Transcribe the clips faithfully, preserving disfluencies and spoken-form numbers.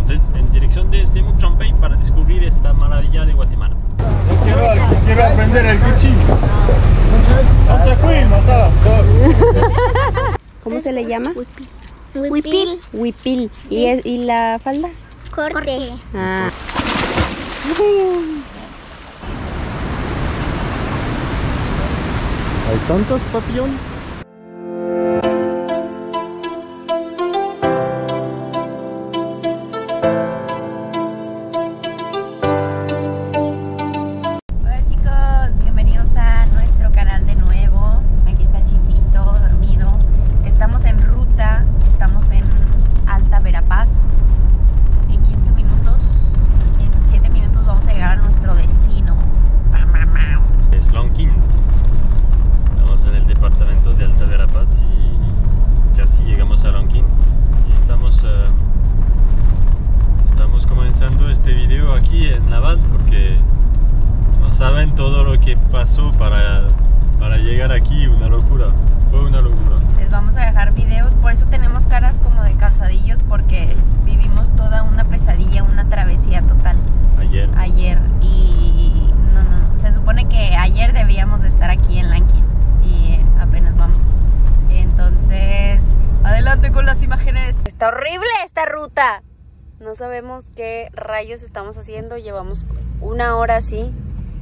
Entonces, en dirección de Semuc Champey para descubrir esta maravilla de Guatemala. Yo quiero, quiero aprender el cuchillo. ¿Cómo se le llama? Huipil. Huipil. ¿Y, es, ¿Y la falda? Corte. Ah. Hay tantos papillones. Hola chicos, bienvenidos a nuestro canal de nuevo. Aquí está Chimpito dormido. Estamos en ruta, estamos en Alta Verapaz. En quince minutos, diecisiete minutos vamos a llegar a nuestro destino. Es Lonquín. Estamos en el departamento de Alta Verapaz y casi llegamos a Lonquín. Y estamos, uh, estamos comenzando este video aquí en la van porque no saben todo lo que pasó para, para llegar aquí. Una locura, fue una locura. Les vamos a dejar videos, por eso tenemos caras como de cansadillos porque vivimos toda una pesadilla, una travesía total. Ayer. Ayer y no, no, se supone que ayer debíamos de estar aquí en Lonquín y apenas vamos. Entonces, adelante con las imágenes. Está horrible esta ruta. No sabemos qué rayos estamos haciendo. Llevamos una hora así,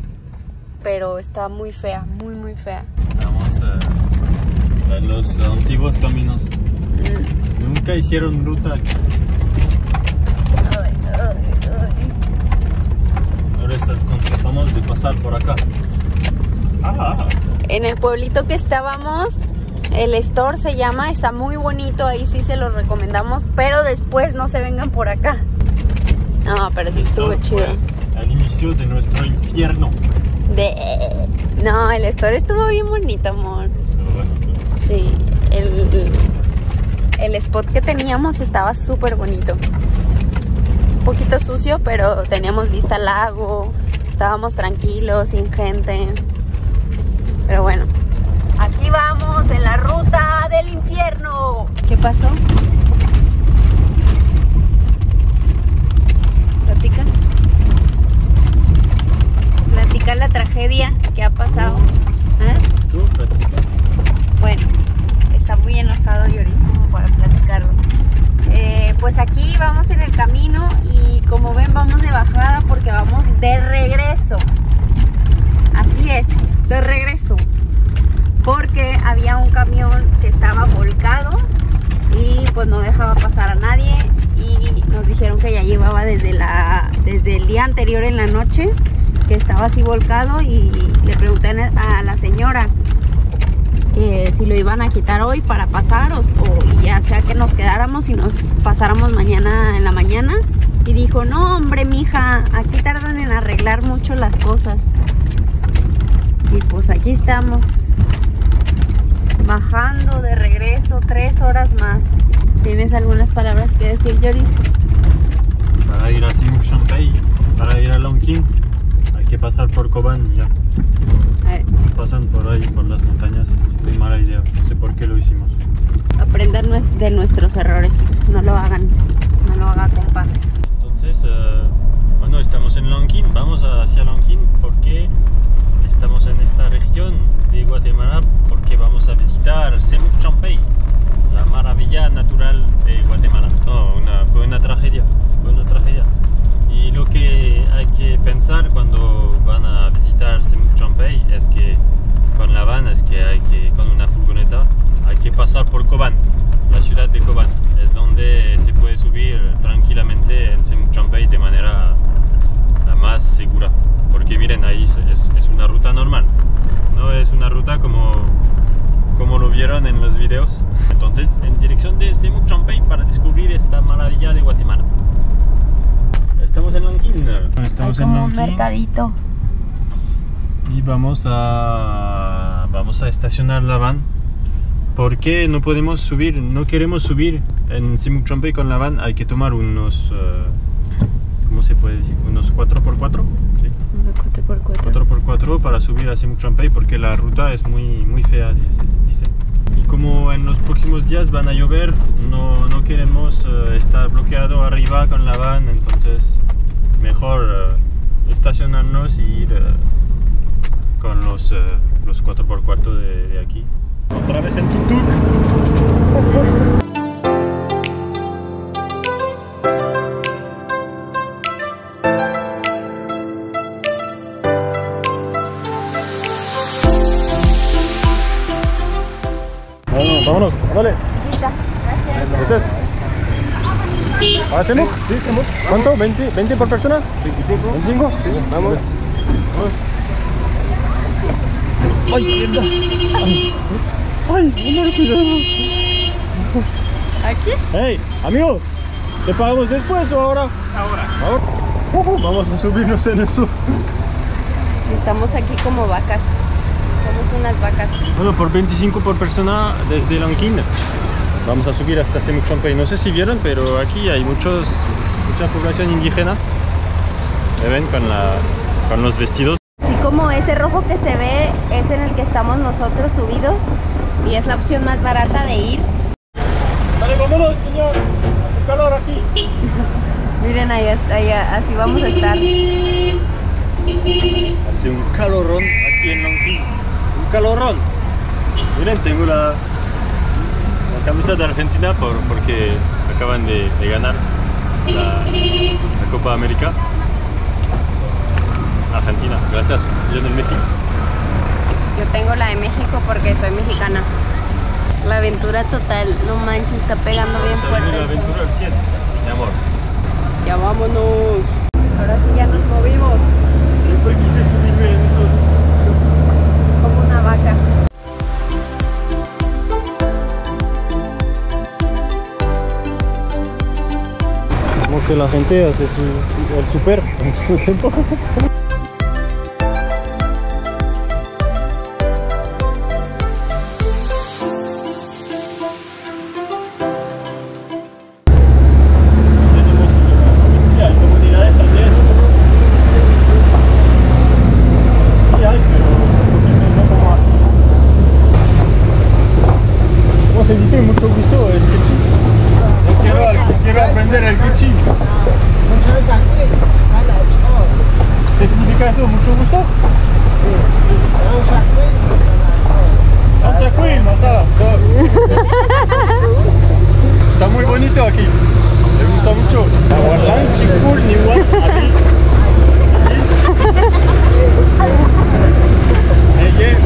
pero está muy fea, muy muy fea. Estamos uh, en los antiguos caminos. Mm. Nunca hicieron ruta aquí. Ay, ay, ay. Ahora les aconsejamos de pasar por acá. Ah. En el pueblito que estábamos, el store se llama, está muy bonito, ahí sí se los recomendamos, pero después no se vengan por acá. No, pero sí estuvo chido. Al inicio de nuestro infierno. De... No, el store estuvo bien bonito, amor. Pero bueno, pues, Sí, el, el spot que teníamos estaba súper bonito. Un poquito sucio, pero teníamos vista al lago, estábamos tranquilos, sin gente. Pero bueno, aquí vamos en la ruta del infierno. ¿Qué pasó? Platica. Platica la tragedia que ha pasado. ¿Eh? tú platica. Bueno, está muy enojado Yoris como para platicarlo. Eh, pues aquí vamos en el camino y como ven vamos de bajada porque vamos de regreso. Así es, de regreso. Porque había un camión que estaba volcado y pues no dejaba pasar a nadie y nos dijeron que ya llevaba desde, la, desde el día anterior en la noche que estaba así volcado y le pregunté a la señora eh, si lo iban a quitar hoy para pasar o, o ya sea que nos quedáramos y nos pasáramos mañana en la mañana y dijo, no hombre mija, aquí tardan en arreglar mucho las cosas. Y pues aquí estamos bajando de regreso, tres horas más. ¿Tienes algunas palabras que decir, Yoris? Para ir a Semuc Champey, para ir a Lonquín, hay que pasar por Cobán ya. Eh, Pasan por ahí, por las montañas. Es muy mala idea, no sé por qué lo hicimos. aprender de nuestros errores. No lo hagan, no lo haga, compa. Entonces, uh, bueno, estamos en Lonquín, vamos hacia Lonquín porque estamos en esta región de Guatemala porque vamos a visitar Semuc Champey, la maravilla natural de Guatemala. No, una, fue una tragedia, fue una tragedia. Y lo que hay que pensar cuando van a visitar Semuc Champey es que con la van, es que hay que, con una furgoneta, hay que pasar por Cobán, la ciudad de Cobán. Es donde se puede subir tranquilamente en Semuc Champey de manera la más segura. Porque miren, ahí es, es una ruta normal, no es una ruta como, como lo vieron en los videos. Entonces, en dirección de Semuc Champey para descubrir esta maravilla de Guatemala. Estamos en Lonquín. Estamos Hay como en un Lonquín mercadito. y vamos a vamos a estacionar la van porque no podemos subir, no queremos subir en Semuc Champey con la van. Hay que tomar unos uh, ¿cómo se puede decir? Unos cuatro por cuatro, ¿sí? cuatro por cuatro. cuatro por cuatro para subir a Semuc Champey porque la ruta es muy muy fea, dicen. Y como en los próximos días van a llover, no, no queremos uh, estar bloqueado arriba con la van, entonces mejor uh, estacionarnos y ir uh, con los, uh, los cuatro por cuatro de, de aquí. Otra vez en tuk-tuk. Vámonos, vámonos, dale. Lista, gracias. Gracias. ¿Ahora Semuc? Sí, Semuc. ¿Cuánto? ¿veinte, veinte por persona? veinticinco. ¿veinticinco? Sí, vamos. Vamos. ¡Ay, mierda! ¡Ay! ¡Ay, no, cuidado! ¿Aquí? ¡Hey, amigo! ¿Te pagamos después o ahora? Ahora. Ahora. Uh, vamos a subirnos en eso. Estamos aquí como vacas. Somos unas vacas. Bueno, por veinticinco por persona desde Lonquín vamos a subir hasta Semuc Champey. No sé si vieron, pero aquí hay muchos, mucha población indígena. ¿Me ven con, la, con los vestidos? Así como ese rojo que se ve es en el que estamos nosotros subidos y es la opción más barata de ir. Dale, vámonos, señor. Hace calor aquí. Miren, ahí, ahí así vamos a estar. Hace un calorón aquí en Lonquín. Un calorón. Miren, tengo la, la camisa de Argentina por, porque acaban de, de ganar la, la Copa América. Argentina, gracias, Lionel Messi. Yo tengo la de México porque soy mexicana. La aventura total, no manches, está pegando bien Vamos a fuerte. vivir la el sol. aventura al cien, mi amor. Ya vámonos. Ahora sí ya nos movimos Siempre quise subirme en esos. como una vaca. Como que la gente hace su, su, el super en su tiempo. Hay comunidades también. Sí hay, pero no como aquí. ¿Cómo se dice? Mucho gusto, el quechí. Yo quiero, quiero aprender el cuchillo. ¿Qué significa eso? ¿Mucho gusto? Chacuín, está muy bonito aquí. Me gusta mucho. Aguardan, chicul, ni igual, aquí. Ella,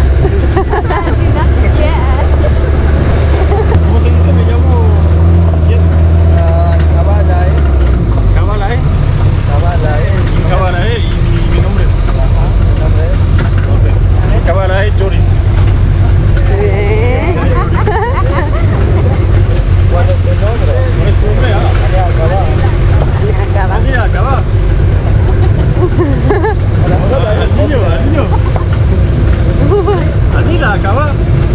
¿cómo se dice? Me llamo. ¿Quién? Cabala, eh. Cabalae. Cabala, eh. Cabalae y mi, mi nombre. Ajá, mi nombre es. Ok. Cabalae Joris. Bien. ¿Cuál es tu nombre? ¿Cuál es tu nombre? Ah, Allá, Cabala. Acaba. mira, acaba. Ah, al niño, al niño. Anila, acaba.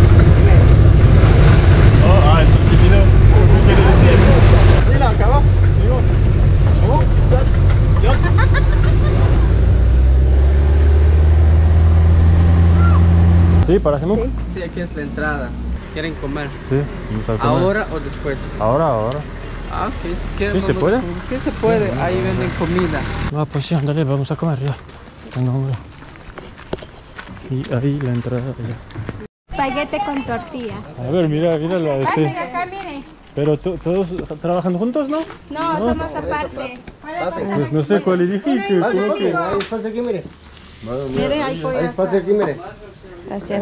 Oh, ah, el tímido. ¿Qué quiere decir? Anila, acaba. Digo, ¿cómo? ¿Yo? Sí, para Semuc. Sí. Sí, aquí es la entrada. ¿Quieren comer? Sí, vamos a comer. ¿Ahora o después? Ahora, ahora. Ah, ok. Si quieren, ¿Sí se vamos puede? a comer. Sí se puede. Ahí venden comida. Ah, pues sí, ándale, vamos a comer ya. Tengo hambre. Y ahí la entrada ya. Paquete con tortilla. A ver, mira, mira la este. Acá, mire. Pero to- todos trabajan juntos, ¿no? No, somos aparte. Pues no sé cuál elegir. que- Pase, ¿cómo que? pase, ahí, pase aquí, mire. Mire, ahí, ahí pase aquí, mire. Gracias.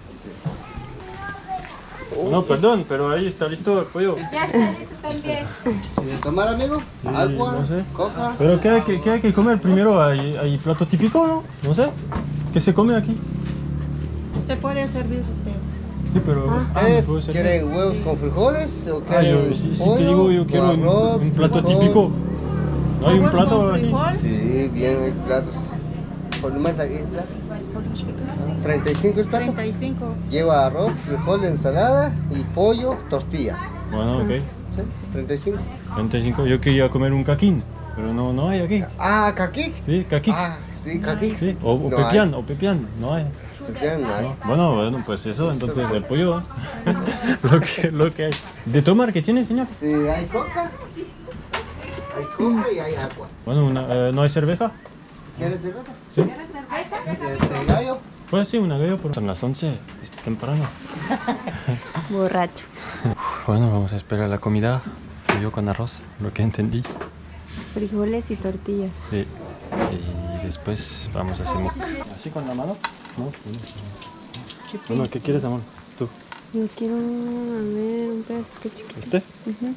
No, perdón, pero ahí está listo el pollo. Ya está listo también. ¿Quiere tomar, amigo? Agua, no sé. coca. Pero ¿qué hay que, qué hay que comer primero? ¿Hay, hay plato típico, no? No sé. ¿Qué se come aquí? Se puede servir ustedes. Sí, pero... ah, ¿Ustedes ¿puede ser? quieren huevos con frijoles o Ah, quieren yo, si, si pollo, te digo yo quiero un, arroz, un plato frijol? típico. ¿No hay un Arroz plato con aquí? frijol. Sí, bien, hay platos. Por lo menos aquí, treinta y cinco el plato. treinta y cinco. Lleva arroz, frijol, ensalada y pollo, tortilla. Bueno, ok. ¿Sí? treinta y cinco. treinta y cinco. Yo quería comer un caquín. pero no, no hay aquí. Ah, caquic. Sí, caquic. Ah, sí, caquic. Sí, o, o No pepián, o pepián, no hay. Pepián no hay. Bueno, bueno, pues eso, entonces el pollo, ¿eh? lo, que, lo que hay. ¿De tomar qué tiene, señor? Sí, hay coca. Hay coca y hay agua. Bueno, una, eh, ¿no hay cerveza? ¿Quieres cerveza? Sí. ¿Quieres cerveza? Este gallo. Pues sí, una gallo, pero son las once, es temprano. Borracho. Bueno, vamos a esperar la comida. Pollo con arroz, lo que entendí. Frijoles y tortillas. Sí. Y después vamos a Semuc. ¿Así con la mano? No. Bueno, ¿qué quieres, amor? Tú. Yo quiero, a ver, un pedacito chiquito. ¿Este? Ujú.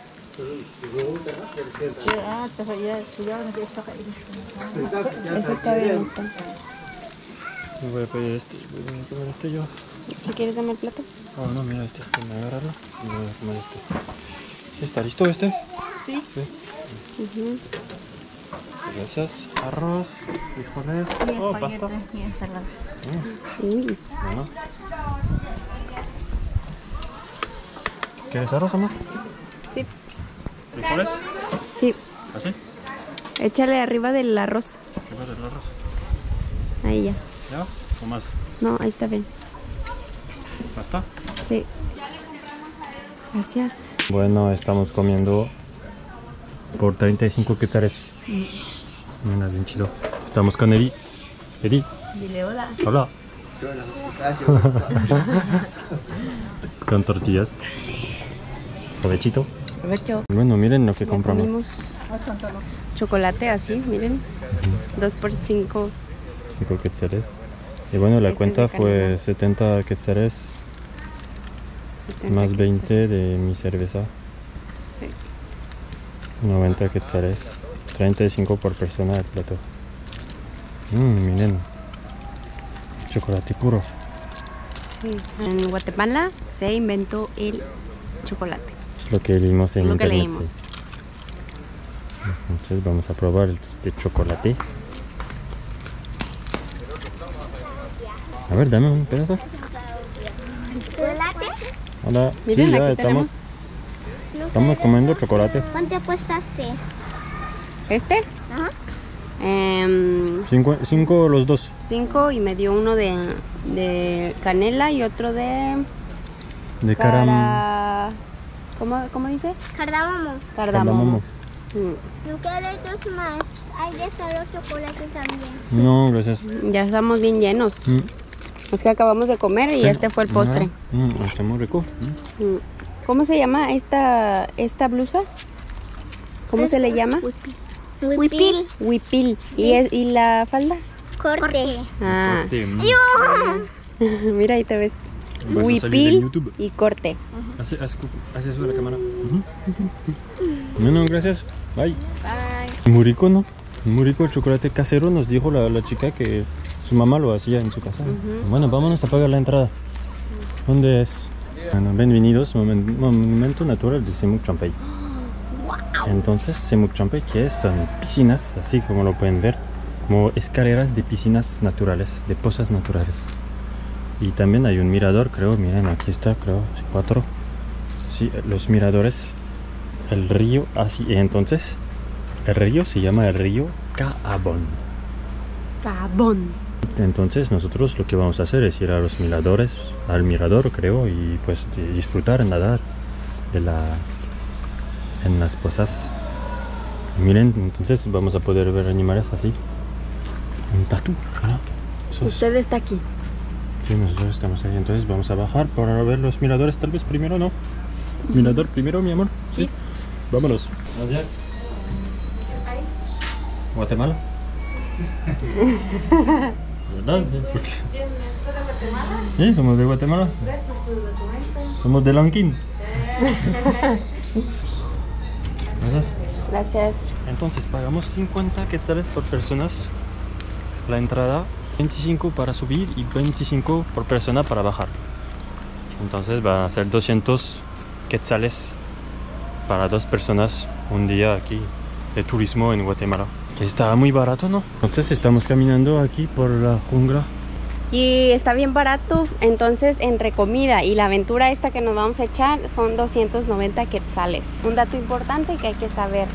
Eso está bien, está. Me voy a pedir este, voy a comer este yo. Si quieres dame el plato. Oh, no, mira este, déjame agarrarlo y voy a comer este. ¿Sí ¿Está listo este? Sí. Sí. Ujú. Gracias. Arroz, frijoles, oh, pasta. y ensalada. Mm, Uy, bueno. ¿Quieres arroz, amor? sí, ¿Frijoles? sí. ¿Así? Échale arriba del arroz. Arriba del arroz. Ahí ya. ¿Ya? ¿O más? No, ahí está bien. ¿Pasta? Sí. Gracias. Bueno, estamos comiendo por treinta y cinco quetzales. Mira, bien chido. Estamos con Eri. Eri. Dile hola. Hola. Con tortillas. Provechito. Aprovecho. Bueno, miren lo que Ya compramos. comimos chocolate así, miren. Dos por cinco. cinco quetzales. Y bueno, la Este es cuenta de fue calidad. setenta quetzales setenta más quetzales. veinte de mi cerveza. Sí. noventa quetzales. treinta y cinco por persona el plato. Mmm, miren. Chocolate puro. Sí. En Guatemala se inventó el chocolate. Es lo que leímos en Lo que internet. leímos. sí. Entonces vamos a probar este chocolate. A ver, dame un pedazo. ¿Chocolate? Hola. Miren, sí, ya aquí estamos, estamos comiendo chocolate. ¿Cuánto apuestaste? ¿Este? Ajá. Em, Cinco, cinco los dos. cinco y me dio uno de, de canela y otro de De caram... cara... ¿Cómo, ¿Cómo dice? Cardamomo. Cardamomo. cardamomo. Mm. No quiero dos más. Hay de solo chocolate también. No, gracias. Ya estamos bien llenos. Mm. Es que acabamos de comer y este fue el postre. Mm, está muy rico. Mm. Mm. ¿Cómo se llama esta, esta blusa? ¿Cómo se le llama? Huipil. Huipil. ¿Y, es- ¿Y la falda? Corte. Ah, Corte, mm. mira ahí te ves. Vas a salir en Huipil YouTube. y corte. Hace, haz, hace eso a la cámara. No, no, gracias. Bye. Bye. Muy rico, ¿no? Muy rico el chocolate casero. Nos dijo la, la chica que su mamá lo hacía en su casa. Bueno, vámonos a pagar la entrada. ¿Dónde es? Bueno, bienvenidos. Momen- Monumento Natural de Semuc Champey. Entonces, Semuc Champey, que es? Son piscinas, así como lo pueden ver, como escaleras de piscinas naturales, de pozas naturales. Y también hay un mirador, creo. Miren, aquí está, creo, cuatro. Sí, los miradores. El río, así. Entonces, el río se llama el río Caabón. Cabón. Entonces nosotros lo que vamos a hacer es ir a los miradores, al mirador creo, y pues de disfrutar, nadar de la, en las pozas. Miren, entonces vamos a poder ver animales así. Un tatú, ¿no? Esos- Usted está aquí. Sí, nosotros estamos ahí, entonces vamos a bajar para ver los miradores, tal vez primero, ¿no? Mirador primero, mi amor. Sí. Vámonos. Gracias. Guatemala. ¿Verdad? Porque... Sí, somos de Guatemala. Somos de Lanquín. Gracias. Gracias. Entonces pagamos cincuenta quetzales por personas la entrada, veinticinco para subir y veinticinco por persona para bajar. Entonces van a ser doscientos quetzales para dos personas un día aquí de turismo en Guatemala. Que está muy barato, ¿no? Entonces estamos caminando aquí por la jungla. Y está bien barato, entonces entre comida y la aventura esta que nos vamos a echar son doscientos noventa quetzales. Un dato importante que hay que saber,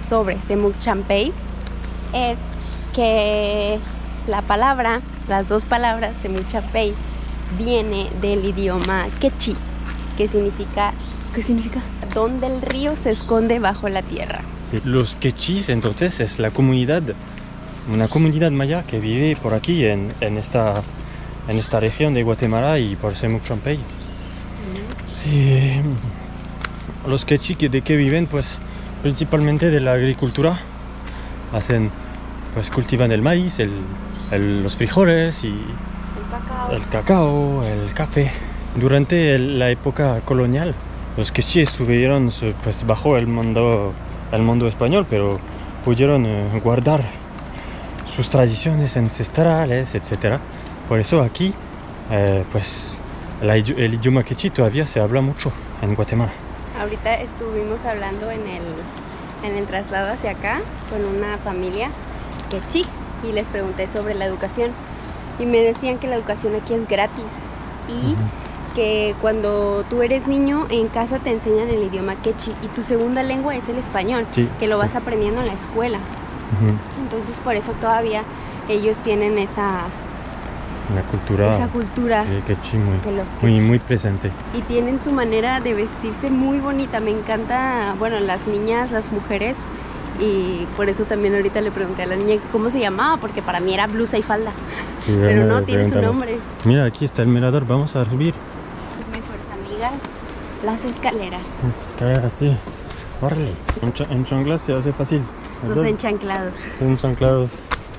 sobre Semuc Champey es que la palabra, las dos palabras Semuc Champey, viene del idioma quechí, que significa, ¿qué significa? Donde el río se esconde bajo la tierra. Los quechís entonces es la comunidad, una comunidad maya que vive por aquí en, en, esta, en esta región de Guatemala y por Semuc Champey. Mm. Y los quechí de que viven pues principalmente de la agricultura, hacen pues cultivan el maíz, el, el, los frijoles y el cacao. el cacao, el café. Durante el, la época colonial los quechí estuvieron pues bajo el mundo el mundo español, pero pudieron eh, guardar sus tradiciones ancestrales, etcétera. Por eso aquí, eh, pues, la, el idioma quechí todavía se habla mucho en Guatemala. Ahorita estuvimos hablando en el, en el traslado hacia acá con una familia quechí y les pregunté sobre la educación y me decían que la educación aquí es gratis y uh-huh. que cuando tú eres niño en casa te enseñan el idioma quechí y tu segunda lengua es el español, sí. que lo vas aprendiendo en la escuela. Uh-huh. Entonces por eso todavía ellos tienen esa, la cultura, esa cultura de quechí muy, de los muy, quechí. muy presente. Y tienen su manera de vestirse muy bonita, me encanta, bueno, las niñas, las mujeres, y por eso también ahorita le pregunté a la niña cómo se llamaba, porque para mí era blusa y falda, sí, pero no, tiene su nombre. Mira, aquí está el mirador, vamos a subir. Amigas, las escaleras. Las escaleras, sí. Órale. En, ch en chanclas se hace fácil, ¿verdad? Los enchanclados. Enchanclados.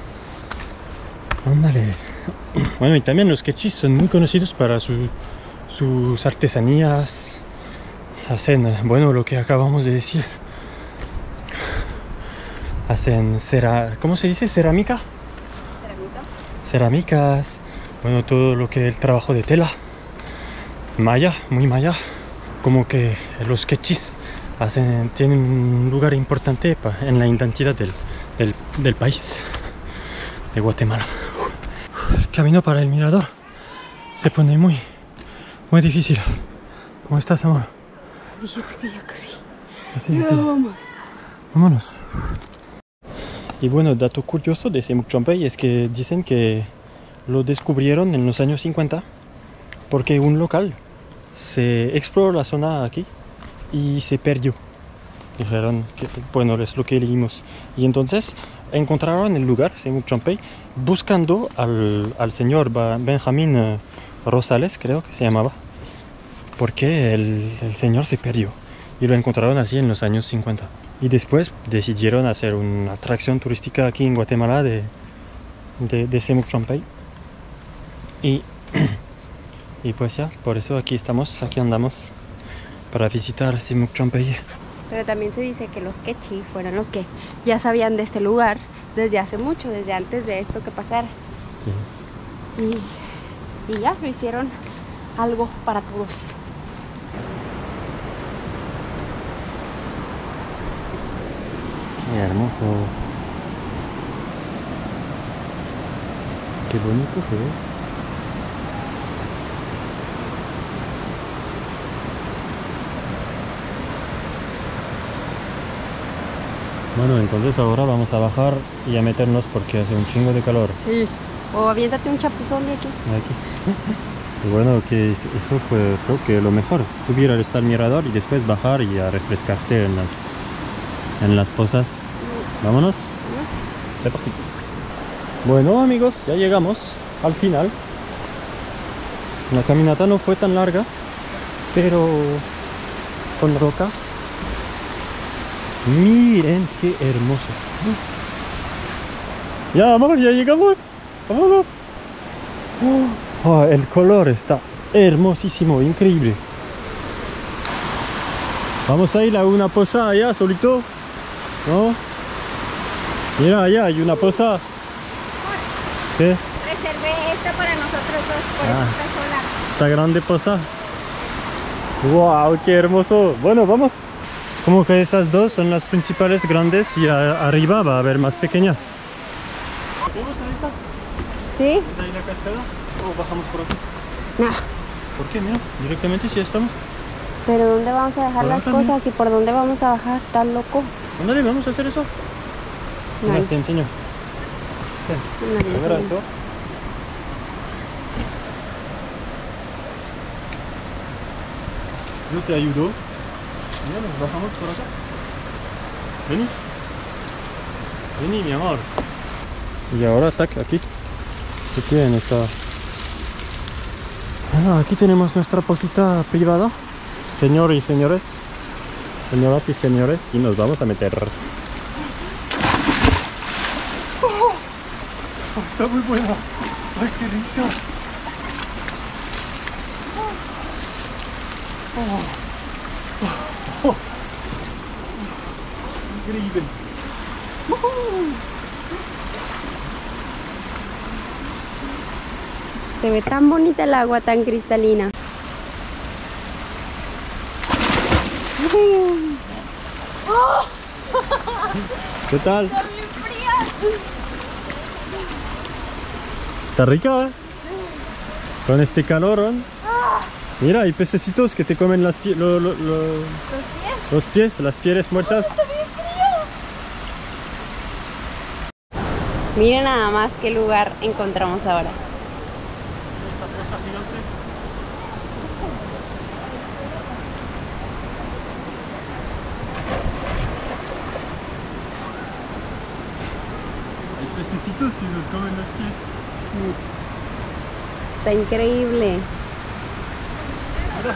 Ándale. Bueno, y también los quechís son muy conocidos para su, sus artesanías. Hacen, bueno, lo que acabamos de decir. Hacen cera... ¿Cómo se dice? ¿Cerámica? Cerámica. Cerámicas. Bueno, todo lo que es el trabajo de tela. Maya, muy maya. Como que los quechís hacen, tienen un lugar importante pa, en la identidad del, del, del país de Guatemala. El camino para el mirador se pone muy, muy difícil. ¿Cómo estás, amor? Dijiste que ya casi. Así, así. Vamos. Vámonos. Y bueno, dato curioso de Semuc Champey es que dicen que lo descubrieron en los años cincuenta porque un local se exploró la zona aquí y se perdió. Dijeron que, bueno, es lo que leímos. Y entonces encontraron el lugar, Semuc Champey, buscando al, al señor Benjamín Rosales, creo que se llamaba, porque el, el señor se perdió. Y lo encontraron así en los años cincuenta. Y después decidieron hacer una atracción turística aquí en Guatemala de, de, de Semuc Champey. Y, y pues ya, por eso aquí estamos, aquí andamos para visitar Semuc Champey. Pero también se dice que los quechí fueron los que ya sabían de este lugar desde hace mucho, desde antes de esto que pasara. Sí. Y, y ya lo hicieron algo para todos. Qué hermoso. Qué bonito se ve. Bueno, entonces ahora vamos a bajar y a meternos porque hace un chingo de calor. Sí. O aviéntate un chapuzón de aquí. De aquí. Y bueno, que eso fue creo que lo mejor. Subir al al mirador y después bajar y a refrescarte en las, en las pozas. Vámonos. Vámonos. C'est parti. Bueno, amigos, ya llegamos al final. La caminata no fue tan larga, pero con rocas. Miren qué hermoso. Ya, amor, ya llegamos. Vámonos. Oh, el color está hermosísimo, increíble. Vamos a ir a una poza allá solito, ¿no? Mira, allá hay una poza. ¿Qué? Reservé esta para nosotros dos, por Ah. eso está sola. Esta grande poza. Wow, qué hermoso. Bueno, vamos. Como que estas dos son las principales grandes y a, arriba va a haber más pequeñas. ¿Vamos a esa? ¿Sí? ¿Está ahí la cascada? ¿O bajamos por aquí? No. ¿Por qué? Mira, directamente si estamos. Pero ¿dónde vamos a dejar Por las acá también. cosas y por dónde vamos a bajar? ¿Estás loco? Ándale, vamos a hacer eso. No, Mira, te enseño. no, no, Mira no. esto. Yo te ayudo. Mira, nos bajamos por acá. Vení. Vení, mi amor. Y ahora, tac, aquí. ¿Qué tienen esta? Bueno, aquí tenemos nuestra posita privada. Señores y señores. Señoras y señores. Y nos vamos a meter. Oh, está muy buena. Ay, qué rica. Oh. Oh. Increíble. Se ve tan bonita el agua, tan cristalina. ¿Qué tal? Está bien fría. Está rica, ¿eh? Con este calorón. Mira, hay pececitos que te comen las pie lo, lo, lo, ¿Los pies? Los pies, las pieles muertas. Está bien frío. Miren nada más qué lugar encontramos ahora. Esta cosa gigante. Hay pececitos que nos comen los pies. Está increíble. Mira.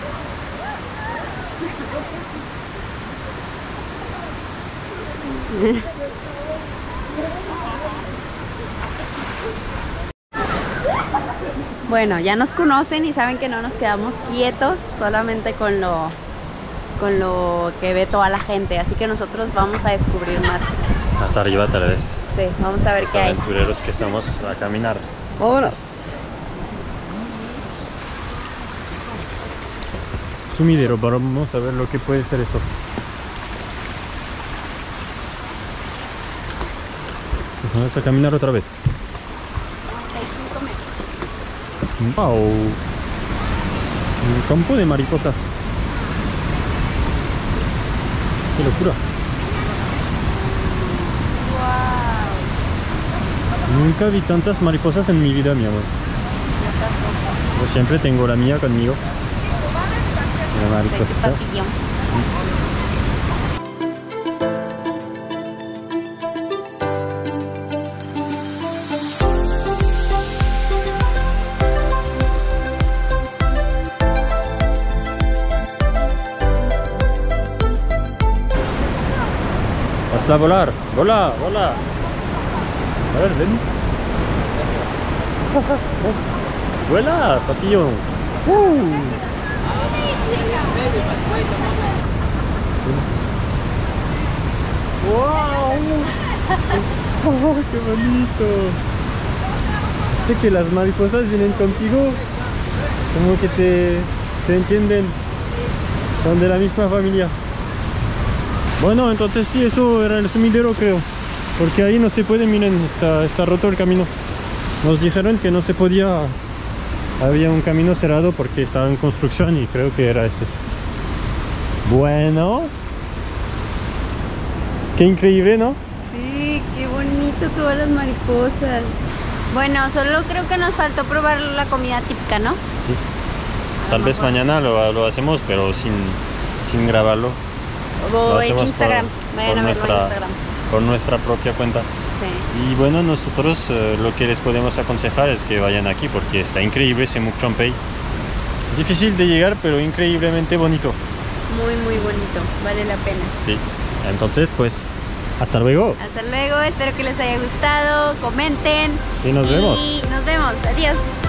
Bueno, ya nos conocen y saben que no nos quedamos quietos solamente con lo, con lo que ve toda la gente. Así que nosotros vamos a descubrir más. Más arriba tal vez. Sí, vamos a ver Los qué hay. aventureros que somos a caminar. Vámonos. Sumidero, vamos a ver lo que puede ser eso. Vamos a caminar otra vez. Wow. Un campo de mariposas. Qué locura. Wow. Nunca vi tantas mariposas en mi vida, mi amor. Yo siempre tengo la mía conmigo. Una mariposita. Papillo. Hazla volar, vola, vola. A ver, ven. Vuela, papillo. Uh. ¡Wow! Oh, ¡qué bonito! ¿Viste que las mariposas vienen contigo? Como que te, te entienden. Son de la misma familia. Bueno, entonces sí, eso era el sumidero, creo. Porque ahí no se puede, miren, está, está roto el camino. Nos dijeron que no se podía. Había un camino cerrado porque estaba en construcción y creo que era ese. Bueno. Qué increíble, ¿no? Sí, qué bonito todas las mariposas. Bueno, solo creo que nos faltó probar la comida típica, ¿no? Sí. Tal vez mañana lo, lo hacemos, pero sin, sin grabarlo. Lo O en hacemos Instagram. por- Vayan por a verlo en nuestra- Instagram. Por nuestra propia cuenta. Sí. Y bueno, nosotros eh, lo que les podemos aconsejar es que vayan aquí porque está increíble Semuc Champey. Difícil de llegar, pero increíblemente bonito. Muy, muy bonito. Vale la pena. Sí. Entonces, pues, hasta luego. Hasta luego. Espero que les haya gustado. Comenten. Y nos vemos. Y nos vemos. Adiós.